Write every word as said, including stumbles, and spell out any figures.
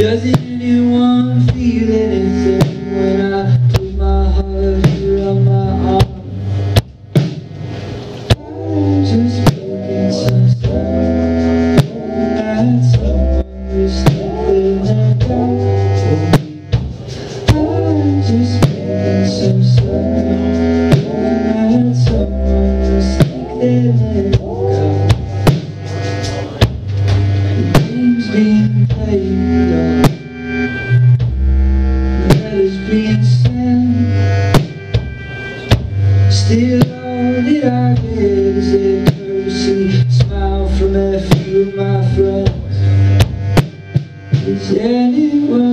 Does anyone feel anything when I put my heart here on my arm? I'm just making some stuff that someone mistaken and got for me. I'm just making some stuff that someone mistaken and got. The game's being played on, letters being sent. Still all that I get is a courtesy smile from a few of my friends. Is anyone